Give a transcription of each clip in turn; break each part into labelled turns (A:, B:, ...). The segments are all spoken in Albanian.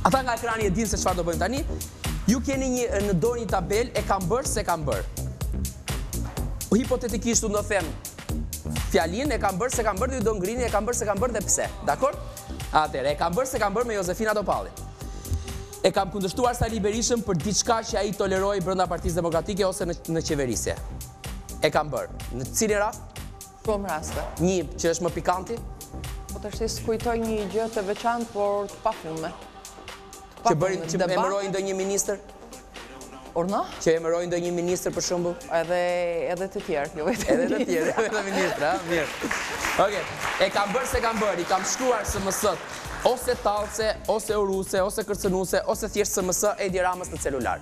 A: Ata nga ekrani e dinë se çfarë do bëjmë tani. Ju keni në dorë një tabel, e kam bërë se kam bërë. Hipotetikisht unë do them fjalin, e kam bërë se kam bërë, dhe ju do ngrini, e kam bërë se kam bërë dhe pse. Dakor? Atëherë, e kam bërë se kam bërë me Josefina Topalli. E kam kundërshtuar Sali Berishën për diçka që ai toleroi brenda Partisë Demokratike ose në qeverisje. E kam bërë. Në cilin rast?
B: Shumë raste.
A: Një që është më pikanti?
B: Po të shtisë kujtoj një gjë të veçantë, por të pafume.
A: Që emëroi ndonjë ministër?
B: Orna?
A: Që emëroi ndonjë ministër për shembull?
B: Edhe të tjerë, jo vetëm.
A: Edhe të tjerë, edhe ministra, mirë. Okej, e kam bërë se kam bërë, i kam shkruar SMS-t, ose tallse, ose uruse, ose kërcënuese, ose thjesht SMS Edi Ramës në celular.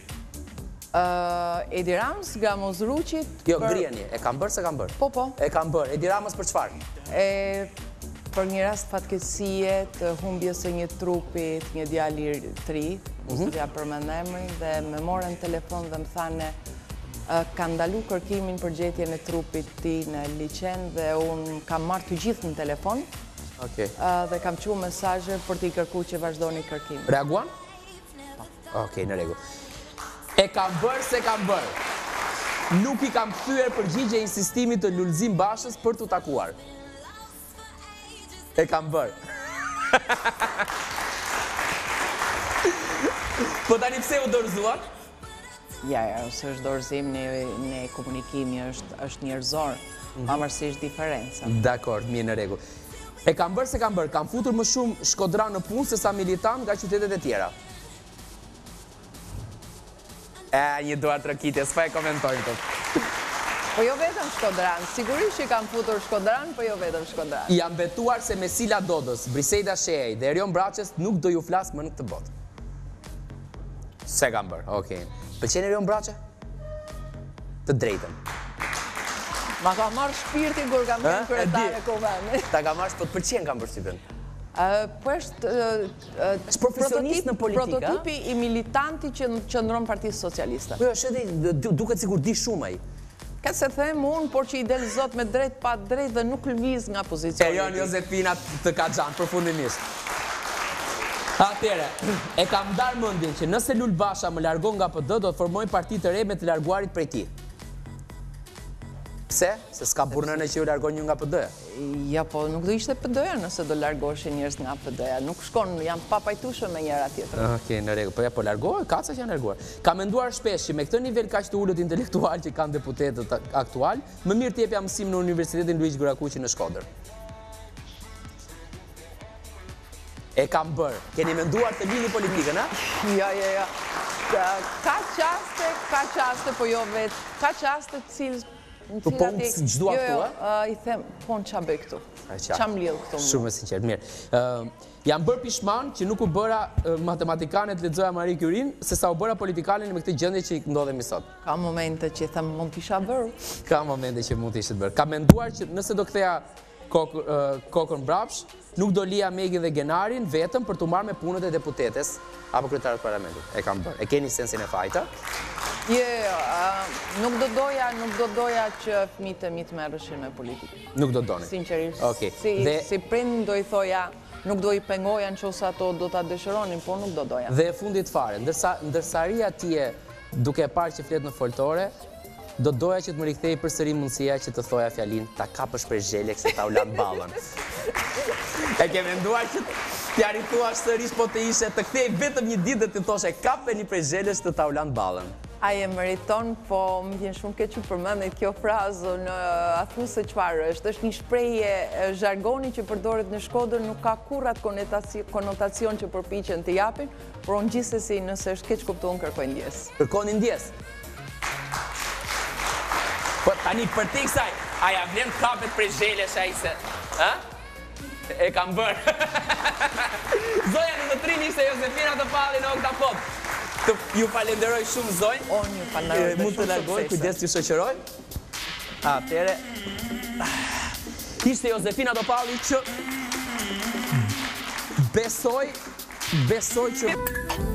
B: Edi Ramës, Gamozruqit...
A: Jo, ngrijeni, e kam bërë se kam bërë.
B: Po.
A: E kam bërë, Edi Ramës për çfarë?
B: Për një rast fatkeqësie të humbjes së një trupi të një djali të ri, ja përmend emrin, dhe më morën telefon dhe më thanë ka ndalu kërkimin për gjetjen e trupit ti në liçen dhe unë kam marrë të gjithë në telefon dhe kam çuar mesazhe për t'i kërkuar që vazhdoni kërkimin.
A: Reaguan? Okej, në rregull. E kam bërë se kam bërë. Nuk i kam kthyer përgjigje insistimit të Lulzim Bashës për t'u takuar. E kam bërë. Po tani pse u dorëzuat?
B: Ja, ose është dorëzim në komunikimi, është njerëzor, pavarësisht diferencave.
A: Dakor, mirë, në rregull. E kam bërë se kam bërë, kam futur më shumë shkodra në punë se sa militant nga qytetet e tjera. Një duar trokitje, s'pa e komentojnë të.
B: Po jo vetëm Shkodran, sigurisht që kam futur Shkodran, po jo vetëm Shkodran.
A: Jam betuar se Mesila Dodës, Briseida Shehej dhe Erion Braçës nuk do ju flas më në këtë botë. Se kam bërë, okej. Pëlqen Erion Braçë? Të drejtën.
B: Ma ka marrë shpirtin kur kam qenë kryetare kombëtare.
A: Ta ka marrë, po të pëlqen kam përshtypjen.
B: Po është
A: profesionist në politikë,
B: prototipi i militanti që qëndron Partisë Socialiste.
A: Po është edhe duket sikur di shumë ai.
B: Ka se them unë, por që i del zot me drejt pa drejt dhe nuk lëviz nga pozicioni.
A: Erion Josefina të ka xhan përfundimisht. Atëre, e kam ndarë mendjen që nëse Lul Basha më largon nga PD, do të formoj parti të re me të larguarit prej tij. Pse? Se s'ka burnën që ju largon ju nga PD-ja.
B: Ja, po nuk do ishte PD-ja nëse do largoshin njerëz nga PD-ja. Nuk shkon, janë papajtueshëm me njëra tjetrën.
A: Okej, në rregull. Po largohen, kaca që janë larguar. Ka menduar shpesh që me këtë nivel kaq të ulët intelektual që kanë deputetët aktual, më mirë të jepja mësim në Universitetin Luiç Gurakuqi në Shkodër. E kam bërë. Keni menduar të lini politikën, a?
B: Ja. Ka qaste, po jo vetë. Ka qaste të cilës...
A: Po ç'dua këtu, a?
B: I them, po në qa bëj këtu? Qa më lidh këtu?
A: Shumë e sinqert, mirë. Jam bërë pishman që nuk u bëra matematikane të lexoja Marie Curie, se sa u bëra politikane me këtë gjendje që i ndodhemi sot.
B: Ka momente që i them mund t'isha bërë.
A: Ka momente që mund t'ishte bërë. Ka menduar që nëse do ktheja kokën brapsh, nuk do lija Megin dhe Genarin vetëm për t'u marrë me punët e deputetes apo kryetarët parlamentit. E kam bërë. E keni sensin e fajta?
B: Nuk do doja që fëmijët e mi të merreshin me politikë.
A: Nuk do doni?
B: Sinqerisht.
A: Okej.
B: Si prind do i thoja, nuk do i pengoja nëse ato do ta dëshironin, po nuk do doja.
A: Dhe e fundit fare, ndërsa ria tje duke parë që flet në foltore, do doja që të më rikthej përsëri mundësia që të thoja fjalin ta kapësh prej zhelek se ta ulan ballën. E ke menduar që t'ja rituash sërish po të ishe të kthej vetëm një ditë dhe të thoshe kapeni prej zhelës të ta ulan ballën.
B: Ai e meriton, po më vjen shumë keq që përmendet kjo frazë në athu se çfarë është. Është një shprehje zhargoni që përdoret në Shkodër, nuk ka kurrë atë konotacion që përpiqen të japin, por unë gjithsesi nëse është keq kuptuar kërkoj ndjes.
A: Kërkoni ndjes. Po tani për ti kësaj, aja vlen kapet prej zhelesh ai se, ha? E kam bërë. Zonja në të trini ishte Josefina Topalli në Oktapop. Ju falenderoj shumë zonjë.
B: Unë ju falenderoj.
A: Mund të largoj, kujdes t'ju shoqëroj. Atëre. Ishte Josefina Topalli që besoj që